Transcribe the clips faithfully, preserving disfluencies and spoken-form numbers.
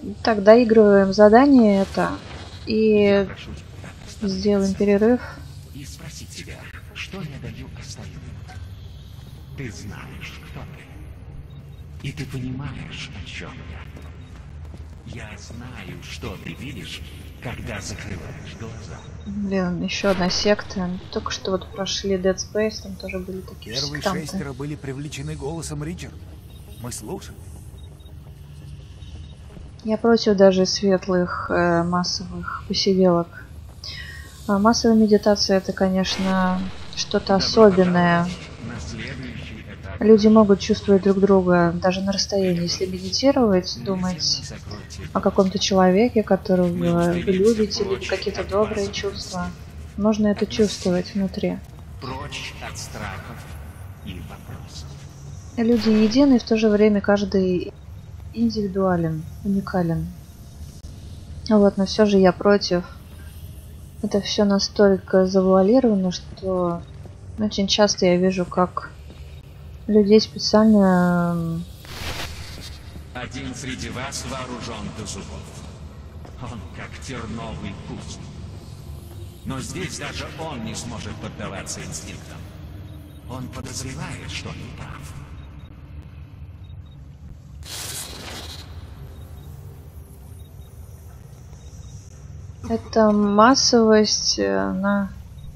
Так, доигрываем задание это и Прошу тебя, сделаем перерыв. и спроси себя, что я даю остальным. Ты знаешь, кто ты. И ты понимаешь, о чем я. Я знаю, что ты видишь, когда закрываешь глаза. Блин, еще одна секта. Только что вот прошли Dead Space, там тоже были такие же Первые сектанты. шестеро были привлечены голосом Ричарда. Мы слушали. Я против даже светлых э, массовых посиделок. А массовая медитация это, конечно, что-то особенное. На следующий этап Люди могут чувствовать друг друга даже на расстоянии. Если медитировать, думать закройте. о каком-то человеке, которого вы любите, или какие-то добрые чувства, можно это чувствовать внутри. Прочь от страхов и вопросов. Люди едины, и в то же время каждый индивидуален, уникален. Вот, но все же я против. Это все настолько завуалировано, что очень часто я вижу, как людей специально... Один среди вас вооружен до зубов. Он как терновый куст. Но здесь даже он не сможет поддаваться инстинктам. Он подозревает, что не прав. Это массовость, она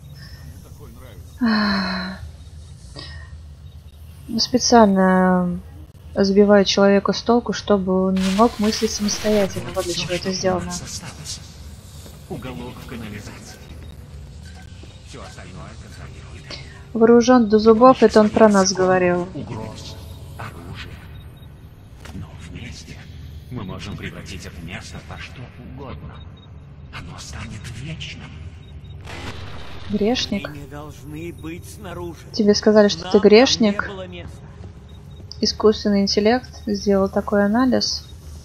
специально сбивает человека с толку, чтобы он не мог мыслить самостоятельно. Вот для чего это сделано. Осталось. Уголок в канализации. Все остальное контролирует. Вооружен до зубов, это он про нас говорил. Угроз, оружие. Но вместе мы можем превратить это место во что угодно. Оно станет вечным. Грешник? Они не должны быть снаружи. Тебе сказали, что Нам ты там грешник? не было места. Искусственный интеллект сделал такой анализ.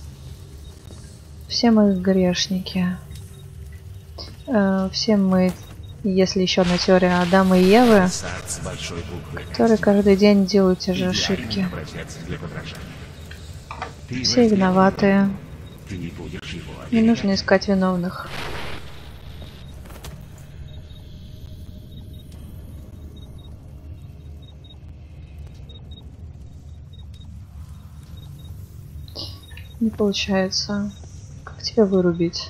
Все мы грешники. Э, Все мы, если еще одна теория Адама и Евы, Сад с большой буквы. которые каждый день делают те же Идеальный ошибки. образец для подражания. Ты Все возьмешь виноватые. его, ты не будешь его Не оберегать. нужно искать виновных. Не получается. Как тебя вырубить?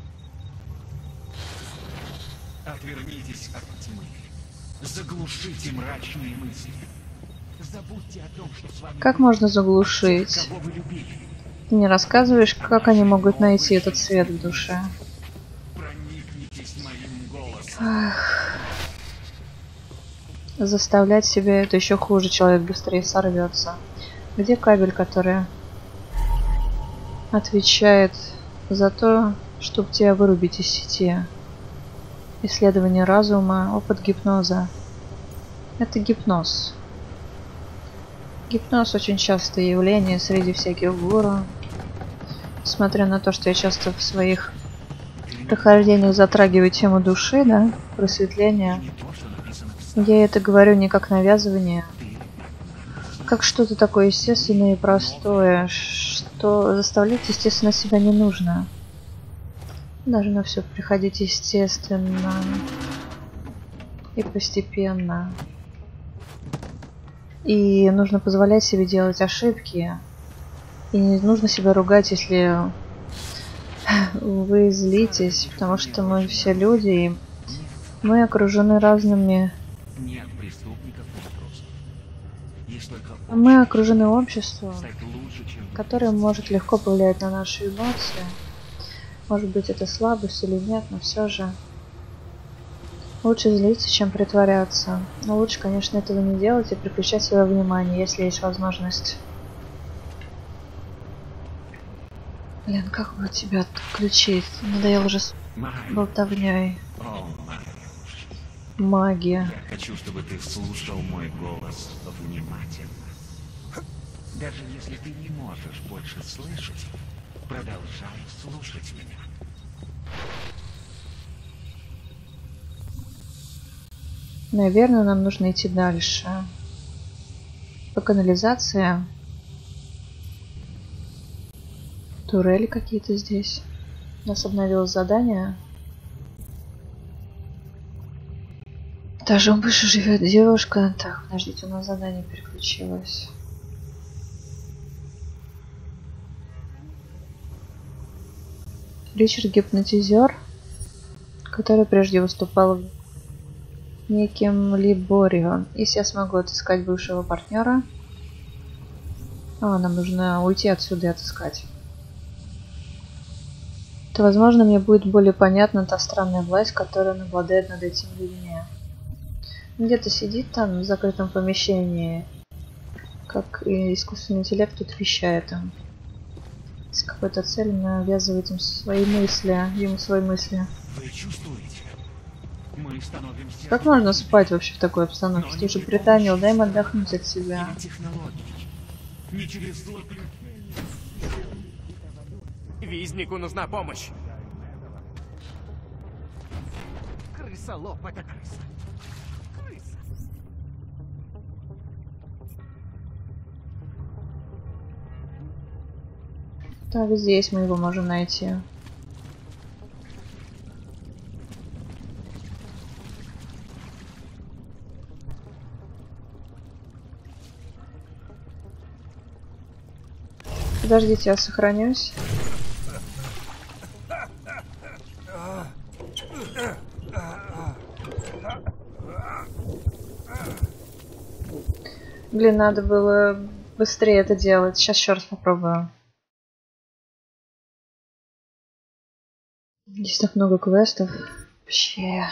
Отвернитесь от тьмы. Заглушите мрачные мысли. Забудьте о том, что с вами Как было. можно Тех, заглушить? кого вы любили. Ты не рассказываешь, как они могут найти этот свет в душе? Проникнитесь моим голосом. Ах. Заставлять себя это еще хуже, человек быстрее сорвется. Где кабель, который отвечает за то, чтобы тебя вырубить из сети? Исследование разума, опыт гипноза. Это гипноз. Гипноз очень частое явление среди всяких гуру. Несмотря на то, что я часто в своих прохождениях затрагиваю тему души, да, просветления, Не то, что написано в статье. я это говорю не как навязывание, как что-то такое естественное и простое, что заставлять, естественно, себя не нужно. Должно все приходить естественно и постепенно. И нужно позволять себе делать ошибки. И не нужно себя ругать, если вы злитесь, потому что мы все люди, и мы окружены разными... Нет преступников и трусов. Есть только Мы окружены обществом, стать лучше, чем вы. которое может легко повлиять на наши эмоции. Может быть, это слабость или нет, но все же лучше злиться, чем притворяться. Но лучше, конечно, этого не делать и переключать свое внимание, если есть возможность. Блин, как бы тебя отключить? Надоел уже с Майя, болтовней. о, Майя, Магия. я хочу, чтобы ты слушал мой голос внимательно. Даже если ты не можешь больше слышать, продолжай слушать меня. Наверное, нам нужно идти дальше. По канализации. Турели какие-то здесь. У нас обновилось задание. В этажом выше живет девушка. Так, подождите, у нас задание переключилось. Ричард гипнотизер, который прежде выступал неким Либорион. Если я смогу отыскать бывшего партнера. А, нам нужно уйти отсюда и отыскать. То, возможно, мне будет более понятна та странная власть, которая он обладает над этими людьми. Где-то сидит там в закрытом помещении, как и искусственный интеллект тут вещает им. С какой-то целью навязывает им свои мысли, ему свои мысли. Вы чувствуете? Мы становимся... Как можно спать вообще в такой обстановке? Ты уже пританил, дай им отдохнуть от себя. Не через зло. Визнику нужна помощь. Крысолов, это крыса. Крыса. Так, здесь мы его можем найти. Подождите, я сохранюсь. Блин, надо было быстрее это делать. Сейчас еще раз попробую. Здесь так много квестов. Вообще.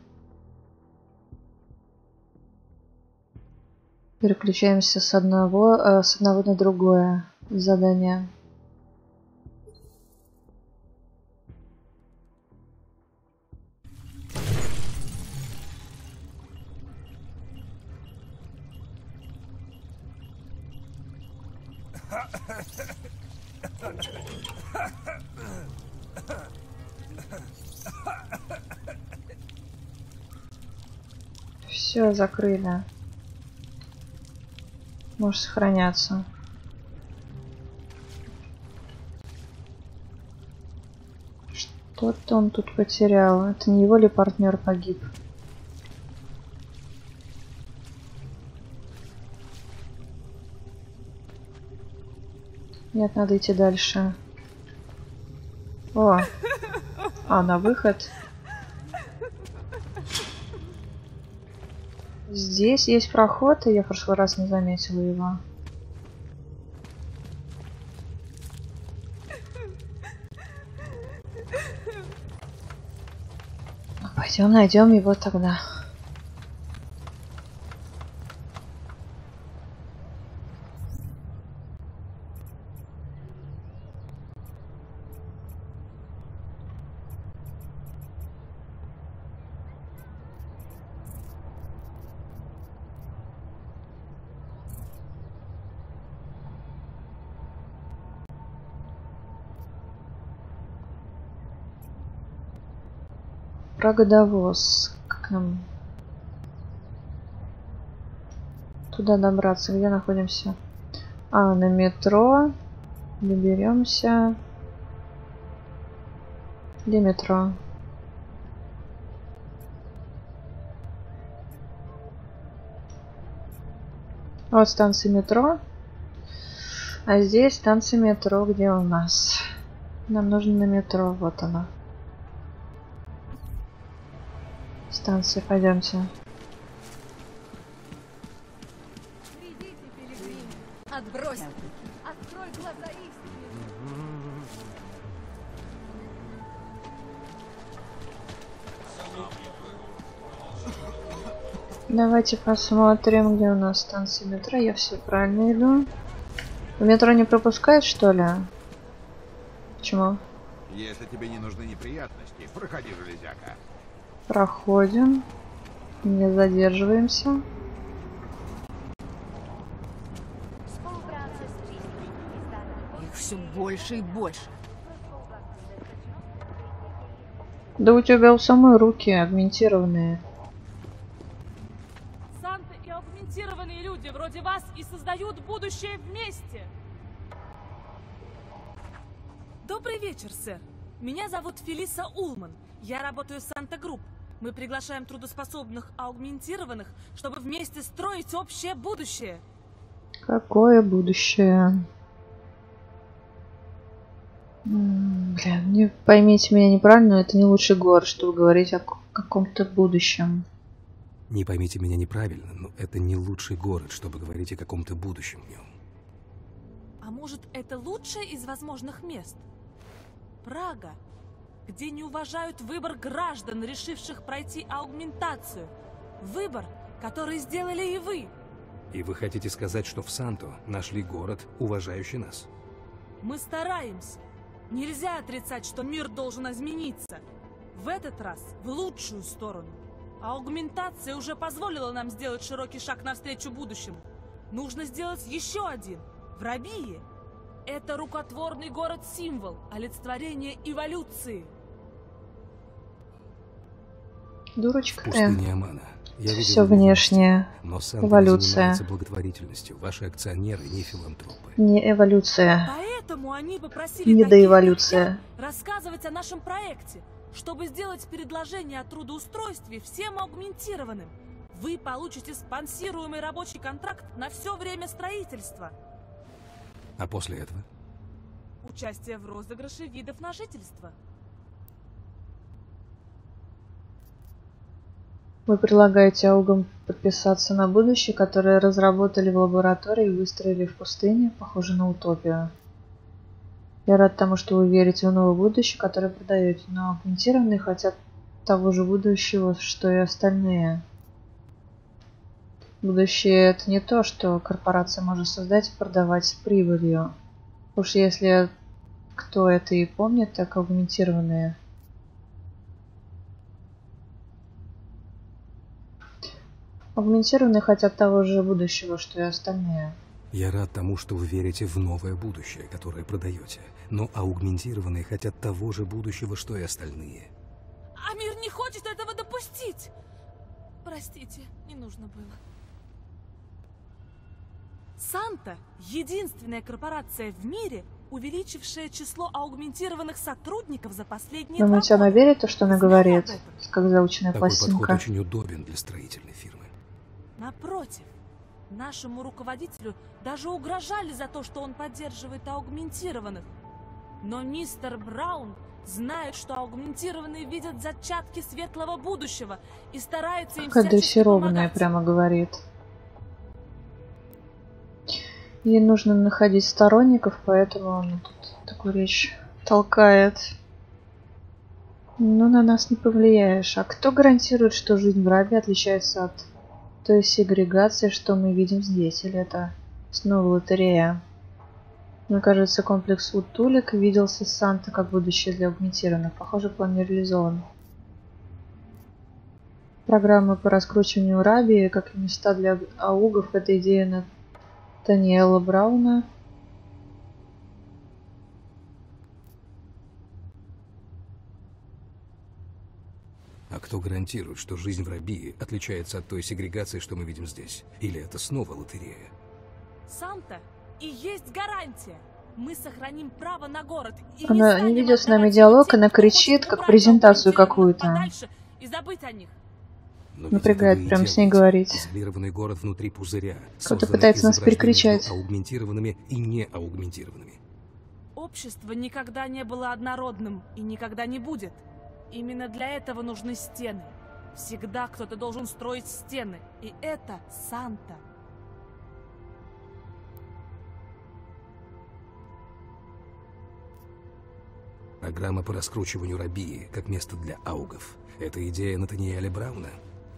Переключаемся с одного, э, с одного на другое задание. Все, закрыли. Может сохраняться. Что-то он тут потерял. Это не его ли партнер погиб? Нет, надо идти дальше. О! А, на выход. Здесь есть проход, и я в прошлый раз не заметила его. Пойдем найдем его тогда. Прогодовоз. Как нам туда добраться? Где находимся? А, на метро. Доберемся. Где метро? Вот станция метро. А здесь станция метро, где у нас? Нам нужно на метро. Вот она. Станция, пойдемте. Придите, пилигрим, отбрось, открой глаза истины. Давайте посмотрим, где у нас станция метро. Я все правильно иду. В метро не пропускают, что ли? Почему? Если тебе не нужны неприятности, проходи, железяка. Проходим. Не задерживаемся. Их все больше и больше. Да у тебя у самой руки агментированные. Санты и аугментированные люди вроде вас и создают будущее вместе. Добрый вечер, сэр. Меня зовут Фелиса Улман. Я работаю в Санта Групп. Мы приглашаем трудоспособных аугментированных, чтобы вместе строить общее будущее. Какое будущее? М, Бля, не поймите меня неправильно, но это не лучший город, чтобы говорить о к- каком-то будущем. Не поймите меня неправильно, но это не лучший город, чтобы говорить о каком-то будущем в нем. А может, это лучшее из возможных мест? Прага, где не уважают выбор граждан, решивших пройти аугментацию. Выбор, который сделали и вы. И вы хотите сказать, что в Санто нашли город, уважающий нас? Мы стараемся. Нельзя отрицать, что мир должен измениться. В этот раз в лучшую сторону. Аугментация уже позволила нам сделать широкий шаг навстречу будущему. Нужно сделать еще один. В Рабии. Это рукотворный город-символ, олицетворение эволюции. Дурочка ты. Пустыня Амана. Я видел Все его вместе, внешнее. но Санто не Эволюция. занимается благотворительностью. Ваши акционеры не филантропы. Не эволюция. Поэтому они попросили Не таких, как доэволюция. я, рассказывать о нашем проекте, чтобы сделать предложение о трудоустройстве всем аугментированным. Вы получите спонсируемый рабочий контракт на все время строительства. А после этого? Участие в розыгрыше видов на жительство. Вы предлагаете аугам подписаться на будущее, которое разработали в лаборатории и выстроили в пустыне, похоже на утопию. Я рад тому, что вы верите в новое будущее, которое продаете, но аугментированные хотят того же будущего, что и остальные. Будущее — это не то, что корпорация может создать и продавать с прибылью. Уж если кто это и помнит, так аугментированные. Аугментированные хотят того же будущего, что и остальные. Я рад тому, что вы верите в новое будущее, которое продаете. Но аугментированные хотят того же будущего, что и остальные. А мир не хочет этого допустить. Простите, не нужно было. Санта – единственная корпорация в мире, увеличившая число аугментированных сотрудников за последние два Думаете, она года. верит в то, что она Знали говорит? об этом? Как заученная Такой подход пластинка. очень удобен для строительной фирмы. Напротив, нашему руководителю даже угрожали за то, что он поддерживает аугментированных. Но мистер Браун знает, что аугментированные видят зачатки светлого будущего и старается им Какая всячески дрессированная помогать. прямо говорит. Ей нужно находить сторонников, поэтому она тут такую речь толкает. Ну, на нас не повлияешь. А кто гарантирует, что жизнь в Рабе отличается от той сегрегации, что мы видим здесь? Или это снова лотерея? Мне кажется, комплекс Утулик виделся с Санта как будущее для аугментированных. Похоже, план не реализован. Программа по раскручиванию Раби, как и места для аугов, это идея на Таниэла Брауна. А кто гарантирует, что жизнь в Рабии отличается от той сегрегации, что мы видим здесь? Или это снова лотерея? Санта и есть гарантия. Мы сохраним право на город. И Она не станем не ведет с нами отдавать диалог, тем, она кто хочет кричит, как убрать презентацию аугментированных какую-то. подальше и забыть о них. Но ведь Напрягает это вы и прям с ней делаете. говорить. Изолированный город внутри пузыря. Кто-то созданный пытается нас изображением перекричать. между аугментированными и неаугментированными. Общество никогда не было однородным и никогда не будет. Именно для этого нужны стены. Всегда кто-то должен строить стены. И это Санта. Программа по раскручиванию Рабии как место для аугов. Это идея Натаниэля Брауна?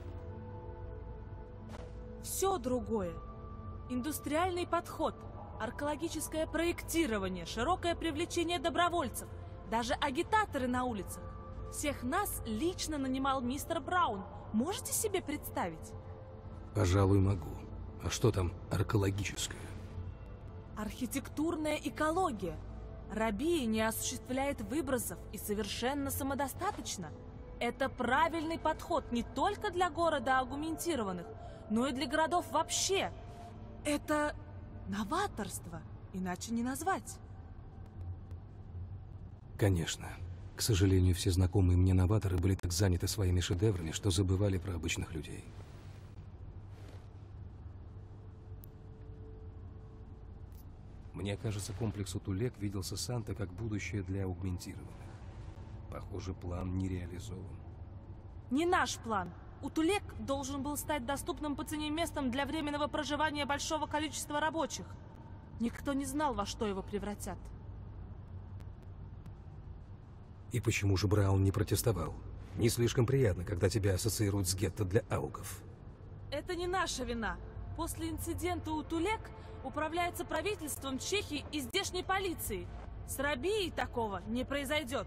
Все другое. Индустриальный подход, археологическое проектирование, широкое привлечение добровольцев, даже агитаторы на улицах. Всех нас лично нанимал мистер Браун. Можете себе представить? Пожалуй, могу. А что там археологическое? Архитектурная экология. Рабия не осуществляет выбросов и совершенно самодостаточно. Это правильный подход не только для города аугментированных, но и для городов вообще. Это новаторство, иначе не назвать. Конечно. К сожалению, все знакомые мне новаторы были так заняты своими шедеврами, что забывали про обычных людей. Мне кажется, комплекс Утулек виделся Санта как будущее для аугментированных. Похоже, план не реализован. Не наш план. Утулек должен был стать доступным по цене местом для временного проживания большого количества рабочих. Никто не знал, во что его превратят. И почему же Браун не протестовал? Не слишком приятно, когда тебя ассоциируют с гетто для аугов. Это не наша вина. После инцидента Утулек управляется правительством Чехии и здешней полицией. С Рабией такого не произойдет.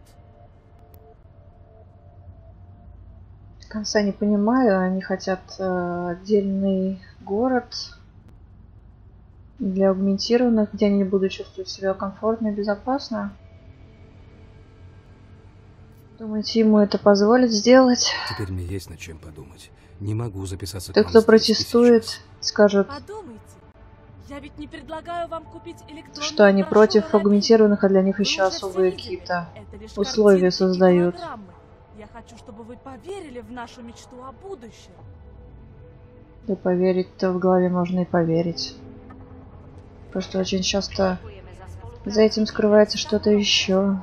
Конца не понимаю, они хотят э, отдельный город для аугментированных, где они будут чувствовать себя комфортно и безопасно. Думаете, ему это позволит сделать? Теперь мне есть над чем подумать. Не могу записаться к Те, вам кто здесь и протестует, сейчас. скажут, Подумайте. Я ведь не предлагаю вам купить электронную что они брошюру против Рабии. аугментированных, а для них Вы еще уже все особые видели. какие-то Это лишь условия картинки и создают. голограммы. Я хочу, чтобы вы поверили в нашу мечту о будущем. Да поверить-то в голове можно и поверить. Просто очень часто за этим скрывается что-то еще.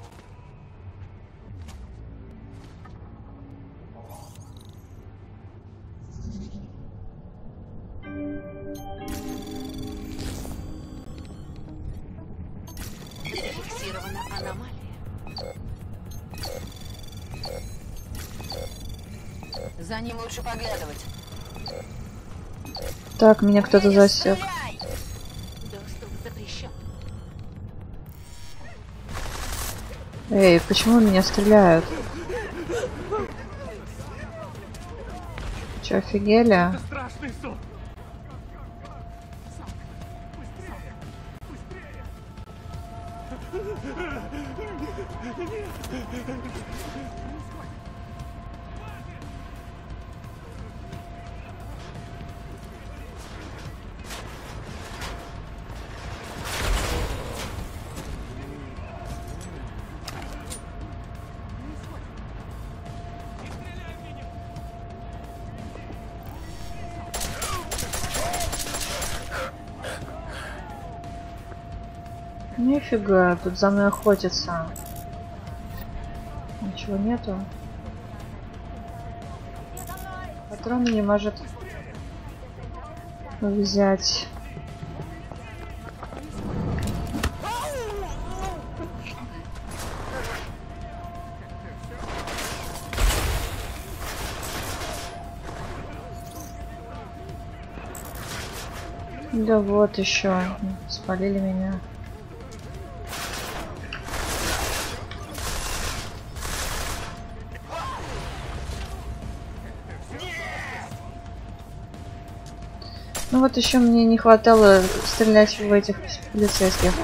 Зафиксирована аномалия. За ним лучше поглядывать. Так, меня кто-то засек. Стреляй! Доступ запрещен. Эй, почему меня стреляют? Че, офигели? Страшный сон. Нифига, тут за мной охотятся. Ничего нету. Патроны не может взять. Да вот еще. Спалили меня. Ну вот еще мне не хватало стрелять в этих полицейских.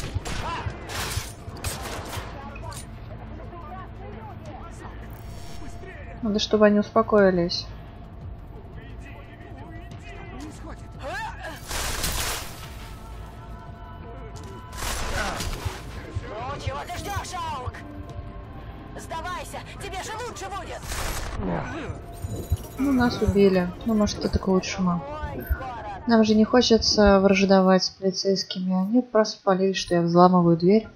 Надо, чтобы они успокоились. Ну, чего ты ждешь, Аук? Сдавайся, тебе же лучше будет. Ну, нас убили. Ну, может, это к лучшему. Ой, город. Нам же не хочется враждовать с полицейскими. Они просто полили, что я взламываю дверь.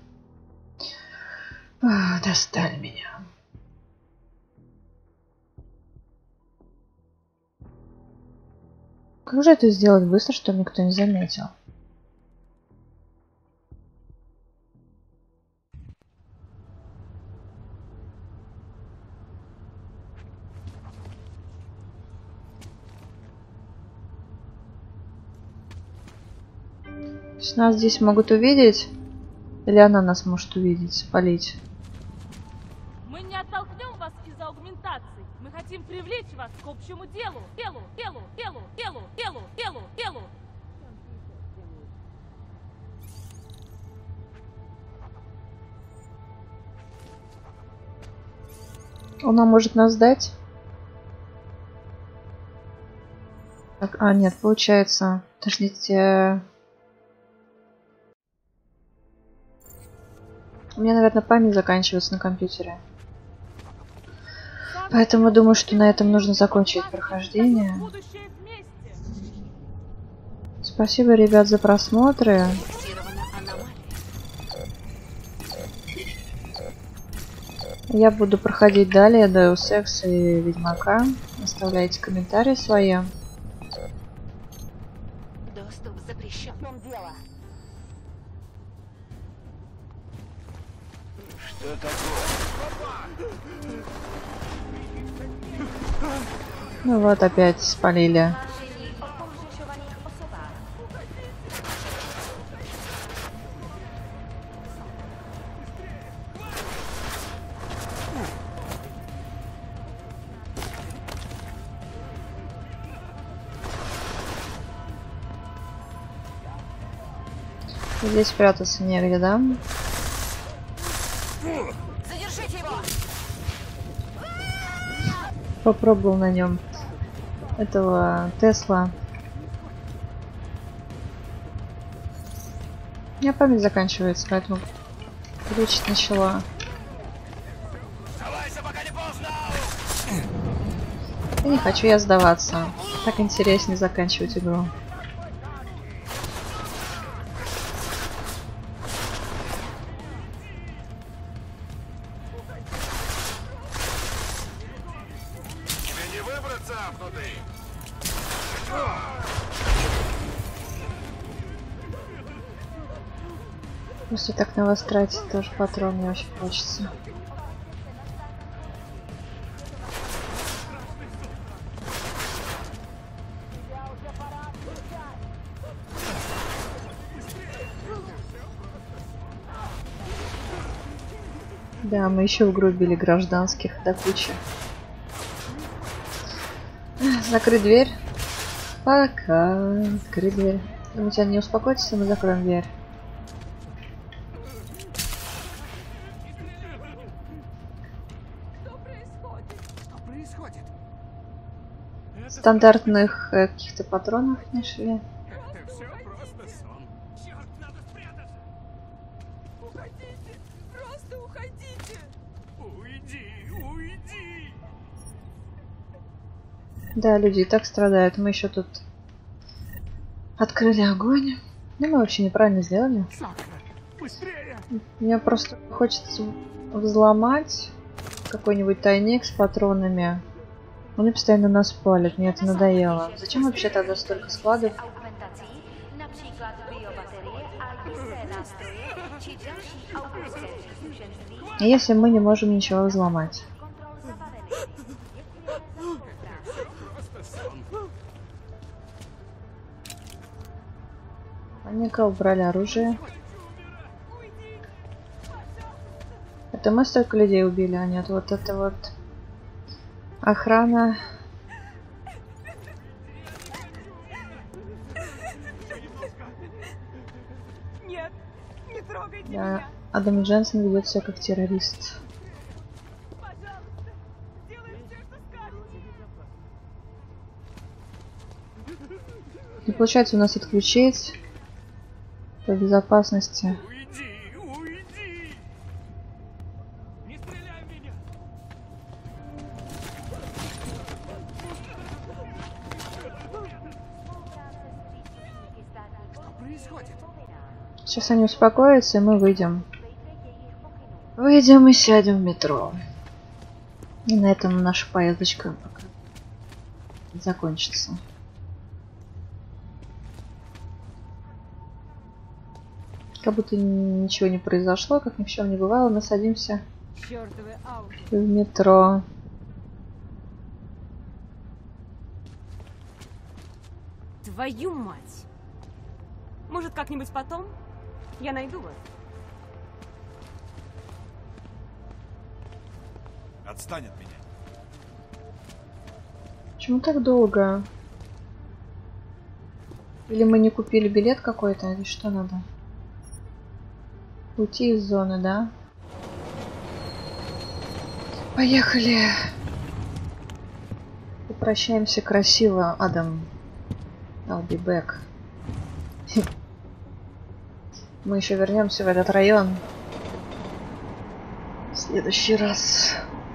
Ах, достали меня. Как же это сделать быстро, чтобы никто не заметил? То есть нас здесь могут увидеть? Или она нас может увидеть, спалить? Мы не оттолкнем вас из-за аугментации. Мы хотим привлечь вас к общему делу. Делу, делу, делу, делу, делу, делу, делу. Она может нас сдать? Так, а, нет, получается. Подождите. У меня, наверное, память заканчивается на компьютере. Поэтому думаю, что на этом нужно закончить прохождение. Спасибо, ребят, за просмотры. Я буду проходить далее Deus Ex и Ведьмака. Оставляйте комментарии свои. Доступ запрещен. Дело. Что такое? Ну вот, опять спалили. Здесь прятаться негде, да? Задержите его! Попробовал на нем этого Тесла. У меня память заканчивается, поэтому глючить начала. Я не хочу я сдаваться. Так интереснее заканчивать игру. Если так на вас тратить, тоже патрон мне очень хочется. Да, мы еще угробили гражданских до кучи. Закрыть дверь. Пока. Закрыть дверь. Думаете, они не успокоятся, мы закроем дверь. Стандартных э, каких-то патронов нашли. Это все просто сон. Черт, надо спрятаться! Уходите! Просто уходите! Уйди, уйди! Да, люди и так страдают. Мы еще тут открыли огонь. Ну, мы вообще неправильно сделали. Быстрее! Мне просто хочется взломать какой-нибудь тайник с патронами. Они постоянно нас палят, мне это надоело. Зачем вообще тогда столько складов? Если мы не можем ничего взломать. Они-ка убрали оружие. Это мы столько людей убили, а нет, вот это вот охрана. Нет, не трогайте Да, меня! Адам Дженсен ведет себя как террорист. Пожалуйста, делайте все, что скажете! Не получается у нас отключить по безопасности. Уйди, уйди! Не стреляй в меня! Что происходит? Сейчас они успокоятся, и мы выйдем. Выйдем и сядем в метро. И на этом наша поездочка пока закончится. Как будто ничего не произошло, как ни в чем не бывало. Мы садимся в метро. Твою мать! Может, как-нибудь потом? Я найду вас. Отстань от меня. Почему так долго? Или мы не купили билет какой-то, или что надо? Уйти из зоны, да? Поехали! Попрощаемся красиво, Адам. I'll be back. Мы еще вернемся в этот район. следующий раз.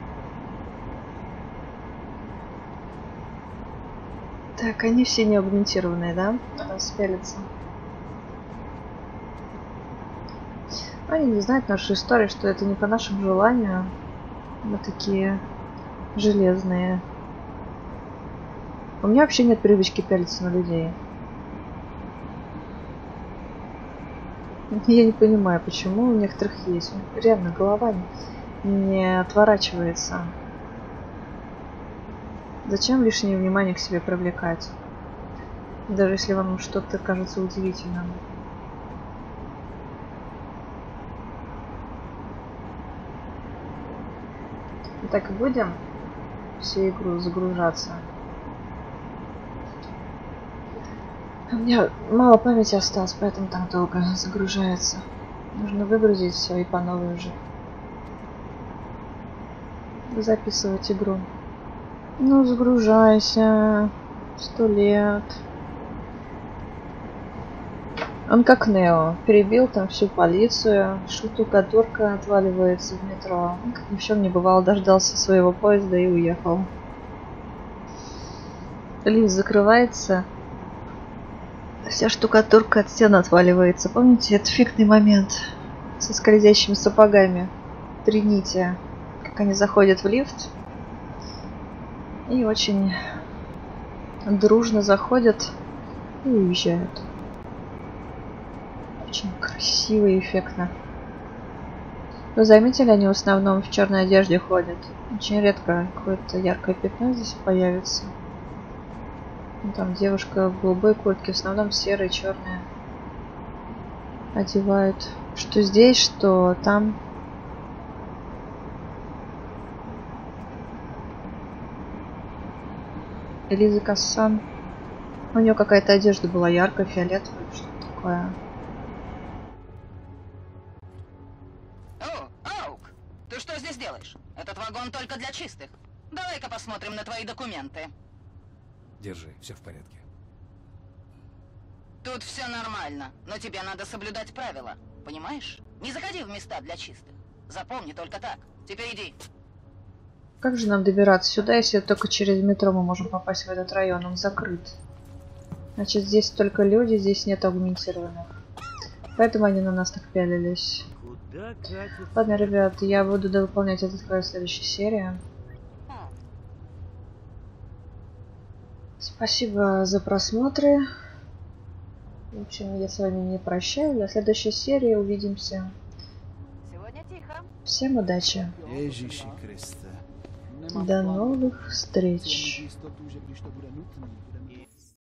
Так, они все не аугментированные, да? Распялятся. Они не знают нашу историю, что это не по нашему желанию. Мы такие железные. У меня вообще нет привычки пялиться на людей. Я не понимаю, почему у некоторых есть. Реально, голова не отворачивается. Зачем лишнее внимание к себе привлекать? Даже если вам что-то кажется удивительным. Так и будем всю игру загружаться. У меня мало памяти осталось, поэтому так долго загружается. Нужно выгрузить все и по новой уже записывать игру. Ну, загружайся. Сто лет. Он как Нео. Перебил там всю полицию. Штукатурка отваливается в метро. Он как ни в чем не бывало, дождался своего поезда и уехал. Лифт закрывается. Вся штукатурка от стен отваливается. Помните, это эффектный момент со скользящими сапогами. Тринити. Как они заходят в лифт. И очень дружно заходят и уезжают. Очень красиво и эффектно. Вы заметили, они в основном в черной одежде ходят. Очень редко какое-то яркое пятно здесь появится. Там девушка в голубой куртке, в основном серые, черные одевают. Что здесь, что там. Элиза Кассан. У нее какая-то одежда была яркая, фиолетовая, что-то такое. О, Аук! Ты что здесь делаешь? Этот вагон только для чистых. Давай-ка посмотрим на твои документы. Держи, все в порядке. Тут все нормально, но тебе надо соблюдать правила. Понимаешь? Не заходи в места для чистых. Запомни только так. Теперь иди. Как же нам добираться сюда, если только через метро мы можем попасть в этот район? Он закрыт. Значит, здесь только люди, здесь нет аугментированных. Поэтому они на нас так пялились. Ладно, ребят, я буду выполнять этот квест в следующей серии. Спасибо за просмотры. В общем, я с вами не прощаюсь. До следующей серии увидимся. Сегодня тихо. Всем удачи. До новых встреч.